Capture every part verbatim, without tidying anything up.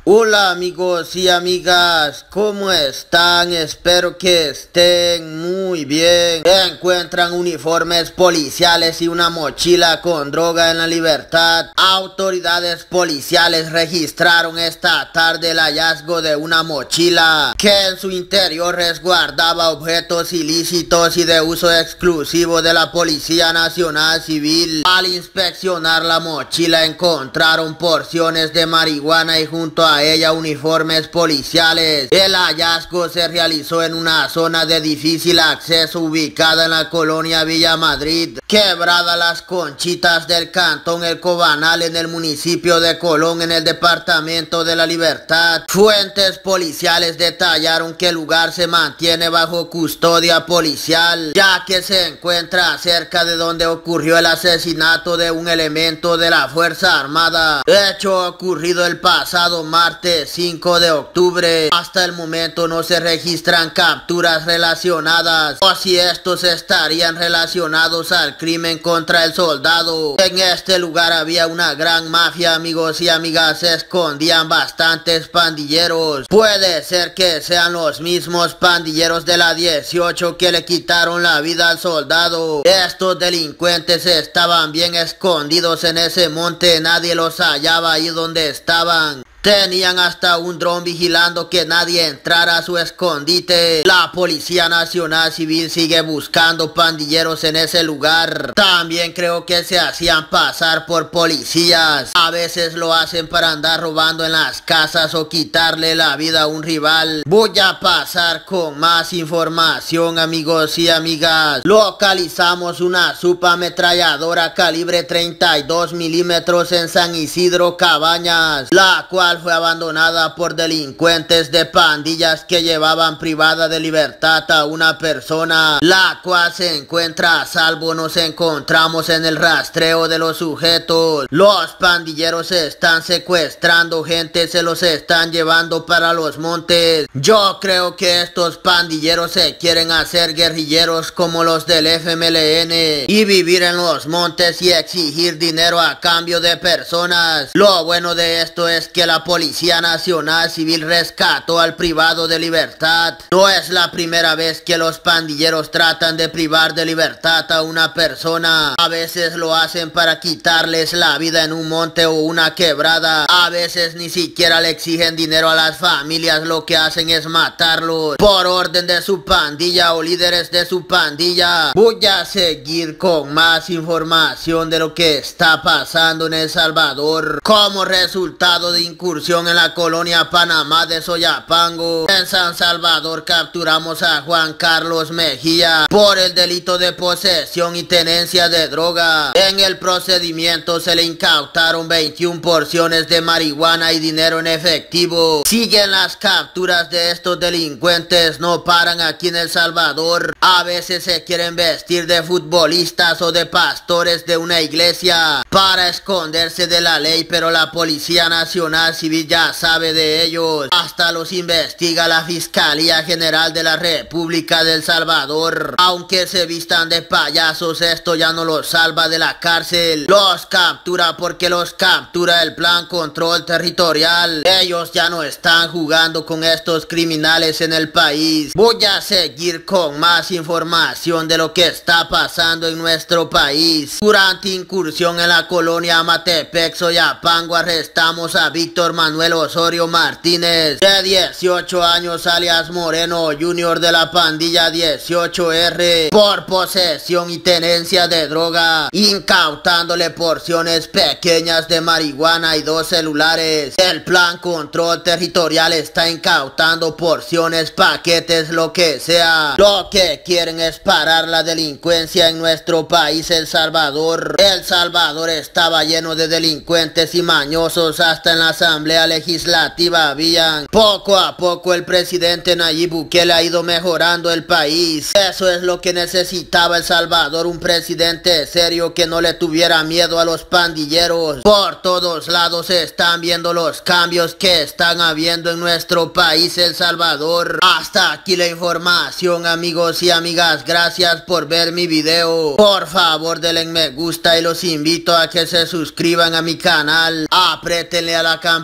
Hola amigos y amigas, ¿cómo están? Espero que estén muy bien. Encuentran uniformes policiales y una mochila con droga en La Libertad. Autoridades policiales registraron esta tarde el hallazgo de una mochila que en su interior resguardaba objetos ilícitos y de uso exclusivo de la Policía Nacional Civil. Al inspeccionar la mochila encontraron porciones de marihuana y junto a ella uniformes policiales. El hallazgo se realizó en una zona de difícil acceso ubicada en la colonia Villa Madrid, Quebrada Las Conchitas del cantón El Cobanal, en el municipio de Colón, en el departamento de La Libertad. Fuentes policiales detallaron que el lugar se mantiene bajo custodia policial, ya que se encuentra cerca de donde ocurrió el asesinato de un elemento de la Fuerza Armada, hecho ocurrido el pasado martes cinco de octubre. Hasta el momento no se registran capturas relacionadas o si estos estarían relacionados al crimen contra el soldado. En este lugar había una gran mafia, amigos y amigas. Se escondían bastantes pandilleros. Puede ser que sean los mismos pandilleros de la dieciocho que le quitaron la vida al soldado. Estos delincuentes estaban bien escondidos en ese monte, nadie los hallaba ahí donde estaban. Tenían hasta un dron vigilando que nadie entrara a su escondite. La Policía Nacional Civil sigue buscando pandilleros en ese lugar. También creo que se hacían pasar por policías. A veces lo hacen para andar robando en las casas o quitarle la vida a un rival. Voy a pasar con más información, amigos y amigas. Localizamos una subametralladora calibre treinta y dos milímetros en San Isidro Cabañas, la cual fue abandonada por delincuentes de pandillas que llevaban privada de libertad a una persona, la cual se encuentra a salvo. Nos encontramos en el rastreo de los sujetos. Los pandilleros están secuestrando gente, se los están llevando para los montes. Yo creo que estos pandilleros se quieren hacer guerrilleros como los del F M L N y vivir en los montes y exigir dinero a cambio de personas. Lo bueno de esto es que la Policía Nacional Civil rescató al privado de libertad. No es la primera vez que los pandilleros tratan de privar de libertad a una persona. A veces lo hacen para quitarles la vida en un monte o una quebrada. A veces ni siquiera le exigen dinero a las familias, lo que hacen es matarlos por orden de su pandilla o líderes de su pandilla. Voy a seguir con más información de lo que está pasando en El Salvador. Como resultado de incursión en la colonia Panamá de Soyapango, en San Salvador, capturamos a Juan Carlos Mejía por el delito de posesión y tenencia de droga. En el procedimiento se le incautaron veintiuna porciones de marihuana y dinero en efectivo. Siguen las capturas de estos delincuentes, no paran aquí en El Salvador. A veces se quieren vestir de futbolistas o de pastores de una iglesia para esconderse de la ley, pero la Policía Nacional Civil ya sabe de ellos. Hasta los investiga la Fiscalía General de la República de El Salvador. Aunque se vistan de payasos, esto ya no los salva de la cárcel. Los captura porque los captura el Plan Control Territorial. Ellos ya no están jugando con estos criminales en el país. Voy a seguir con más información de lo que está pasando en nuestro país. Durante incursión en la colonia Amatepec, Soyapango, arrestamos a Víctor Manuel Osorio Martínez, de dieciocho años, alias Moreno Junior, de la pandilla dieciocho R, por posesión y tenencia de droga, incautándole porciones pequeñas de marihuana y dos celulares. El Plan Control Territorial está incautando porciones, paquetes, lo que sea. Lo que quieren es parar la delincuencia en nuestro país, El Salvador. El Salvador estaba lleno de delincuentes y mañosos, hasta en la Asamblea Legislativa habían. Poco a poco el presidente Nayib Bukele ha ido mejorando el país. Eso es lo que necesitaba El Salvador, un presidente serio que no le tuviera miedo a los pandilleros. Por todos lados se están viendo los cambios que están habiendo en nuestro país, El Salvador. Hasta aquí la información, amigos y amigas. Gracias por ver mi video. Por favor denle me gusta y los invito a que se suscriban a mi canal. Apriétenle a la campanita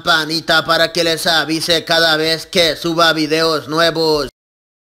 campanita para que les avise cada vez que suba videos nuevos.